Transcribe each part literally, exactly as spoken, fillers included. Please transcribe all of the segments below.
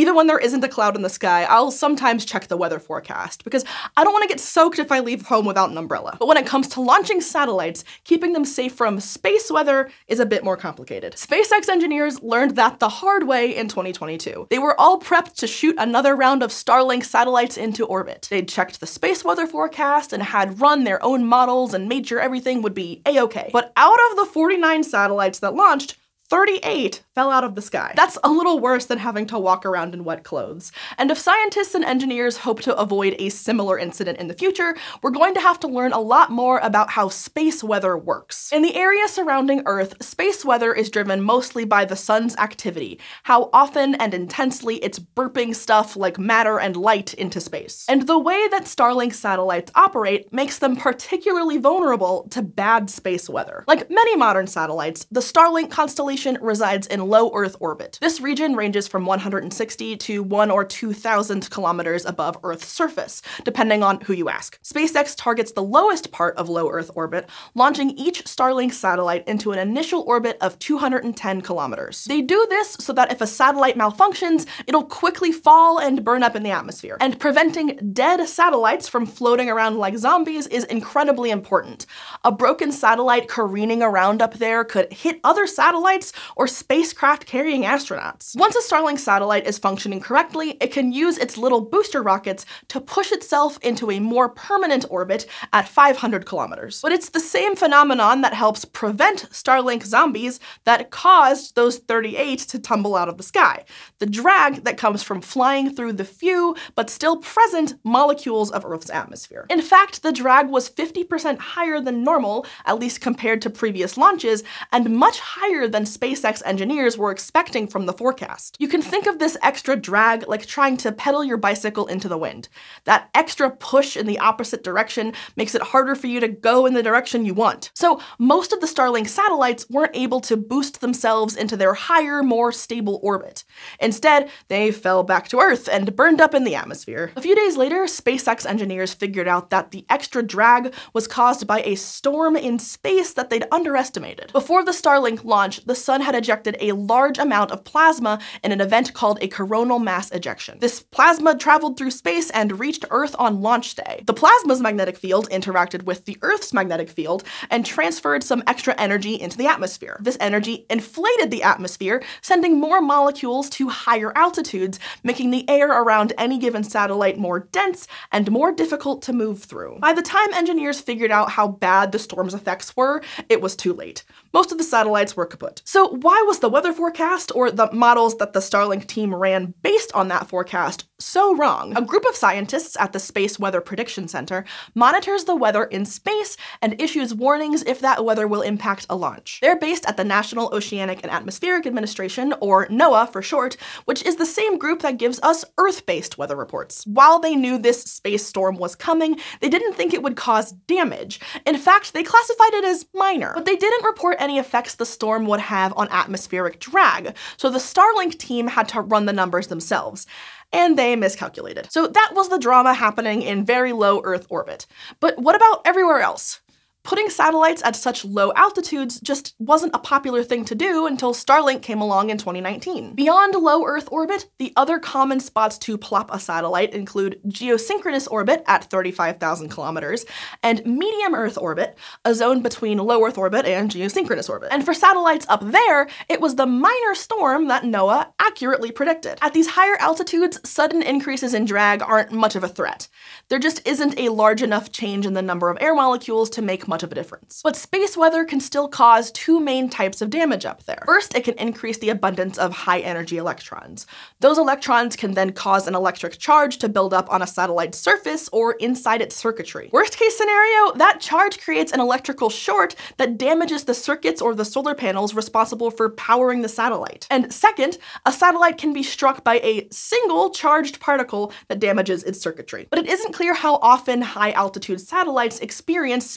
Even when there isn't a cloud in the sky, I'll sometimes check the weather forecast because I don't want to get soaked if I leave home without an umbrella. But when it comes to launching satellites, keeping them safe from space weather is a bit more complicated. SpaceX engineers learned that the hard way in twenty twenty-two. They were all prepped to shoot another round of Starlink satellites into orbit. They'd checked the space weather forecast and had run their own models and made sure everything would be a-okay. But out of the forty-nine satellites that launched, thirty-eight fell out of the sky. That's a little worse than having to walk around in wet clothes. And if scientists and engineers hope to avoid a similar incident in the future, we're going to have to learn a lot more about how space weather works. In the area surrounding Earth, space weather is driven mostly by the sun's activity, how often and intensely it's burping stuff like matter and light into space. And the way that Starlink satellites operate makes them particularly vulnerable to bad space weather. Like many modern satellites, the Starlink constellation resides in low Earth orbit. This region ranges from one hundred sixty to one or two thousand kilometers above Earth's surface, depending on who you ask. SpaceX targets the lowest part of low Earth orbit, launching each Starlink satellite into an initial orbit of two hundred ten kilometers. They do this so that if a satellite malfunctions, it'll quickly fall and burn up in the atmosphere. And preventing dead satellites from floating around like zombies is incredibly important. A broken satellite careening around up there could hit other satellites or spacecraft carrying astronauts. Once a Starlink satellite is functioning correctly, it can use its little booster rockets to push itself into a more permanent orbit at five hundred kilometers. But it's the same phenomenon that helps prevent Starlink zombies that caused those thirty-eight to tumble out of the sky. The drag that comes from flying through the few, but still present, molecules of Earth's atmosphere. In fact, the drag was fifty percent higher than normal, at least compared to previous launches, and much higher than SpaceX engineers were expecting from the forecast. You can think of this extra drag like trying to pedal your bicycle into the wind. That extra push in the opposite direction makes it harder for you to go in the direction you want. So most of the Starlink satellites weren't able to boost themselves into their higher, more stable orbit. Instead, they fell back to Earth and burned up in the atmosphere. A few days later, SpaceX engineers figured out that the extra drag was caused by a storm in space that they'd underestimated. Before the Starlink launch, the sun had ejected a large amount of plasma in an event called a coronal mass ejection. This plasma traveled through space and reached Earth on launch day. The plasma's magnetic field interacted with the Earth's magnetic field and transferred some extra energy into the atmosphere. This energy inflated the atmosphere, sending more molecules to higher altitudes, making the air around any given satellite more dense and more difficult to move through. By the time engineers figured out how bad the storm's effects were, it was too late. Most of the satellites were kaput. So why was the weather forecast, or the models that the Starlink team ran based on that forecast, so wrong? A group of scientists at the Space Weather Prediction Center monitors the weather in space and issues warnings if that weather will impact a launch. They're based at the National Oceanic and Atmospheric Administration, or NOAA for short, which is the same group that gives us Earth-based weather reports. While they knew this space storm was coming, they didn't think it would cause damage. In fact, they classified it as minor, but they didn't report any effects the storm would have on atmospheric drag, so the Starlink team had to run the numbers themselves. And they miscalculated. So that was the drama happening in very low Earth orbit. But what about everywhere else? Putting satellites at such low altitudes just wasn't a popular thing to do until Starlink came along in twenty nineteen. Beyond low Earth orbit, the other common spots to plop a satellite include geosynchronous orbit at thirty-five thousand kilometers and medium Earth orbit, a zone between low Earth orbit and geosynchronous orbit. And for satellites up there, it was the minor storm that NOAA accurately predicted. At these higher altitudes, sudden increases in drag aren't much of a threat. There just isn't a large enough change in the number of air molecules to make much of a difference. But space weather can still cause two main types of damage up there. First, it can increase the abundance of high-energy electrons. Those electrons can then cause an electric charge to build up on a satellite's surface or inside its circuitry. Worst case scenario, that charge creates an electrical short that damages the circuits or the solar panels responsible for powering the satellite. And second, a satellite can be struck by a single charged particle that damages its circuitry. But it isn't clear how often high-altitude satellites experience space weather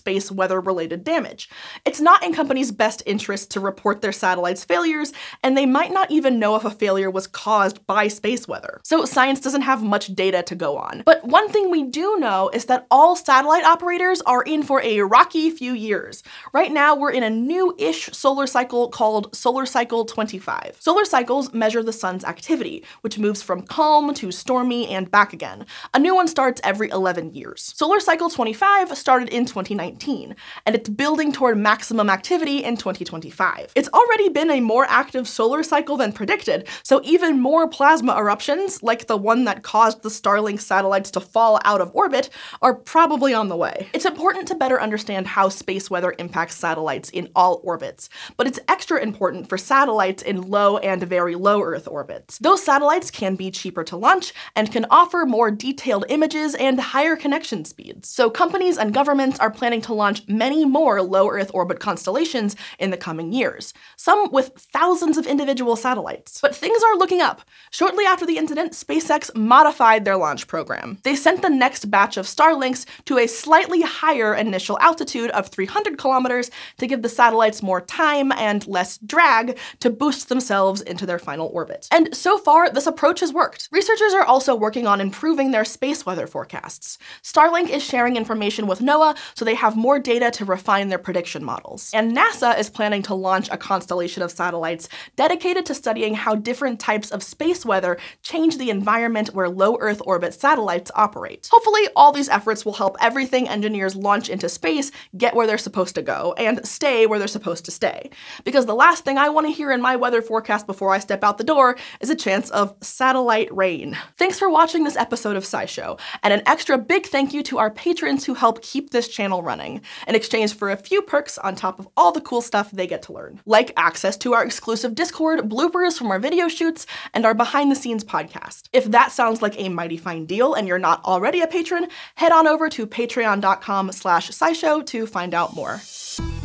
weather-related damage. It's not in companies' best interest to report their satellites' failures, and they might not even know if a failure was caused by space weather. So science doesn't have much data to go on. But one thing we do know is that all satellite operators are in for a rocky few years. Right now, we're in a new-ish solar cycle called Solar Cycle twenty-five. Solar cycles measure the sun's activity, which moves from calm to stormy and back again. A new one starts every eleven years. Solar Cycle twenty-five started in twenty nineteen, and it's building toward maximum activity in twenty twenty-five. It's already been a more active solar cycle than predicted, so even more plasma eruptions, like the one that caused the Starlink satellites to fall out of orbit, are probably on the way. It's important to better understand how space weather impacts satellites in all orbits, but it's extra important for satellites in low and very low Earth orbits. Those satellites can be cheaper to launch and can offer more detailed images and higher connection speeds. So companies and governments are planning to launch many more low Earth orbit constellations in the coming years, some with thousands of individual satellites. But things are looking up. Shortly after the incident, SpaceX modified their launch program. They sent the next batch of Starlinks to a slightly higher initial altitude of three hundred kilometers to give the satellites more time and less drag to boost themselves into their final orbit. And so far, this approach has worked. Researchers are also working on improving their space weather forecasts. Starlink is sharing information with NOAA, so they have more data to refine their prediction models. And NASA is planning to launch a constellation of satellites dedicated to studying how different types of space weather change the environment where low Earth orbit satellites operate. Hopefully, all these efforts will help everything engineers launch into space get where they're supposed to go and stay where they're supposed to stay. Because the last thing I want to hear in my weather forecast before I step out the door is a chance of satellite rain. Thanks for watching this episode of SciShow, and an extra big thank you to our patrons who help keep this channel running, in exchange for a few perks on top of all the cool stuff they get to learn. Like access to our exclusive Discord, bloopers from our video shoots, and our behind-the-scenes podcast. If that sounds like a mighty fine deal and you're not already a patron, head on over to patreon dot com slash scishow to find out more.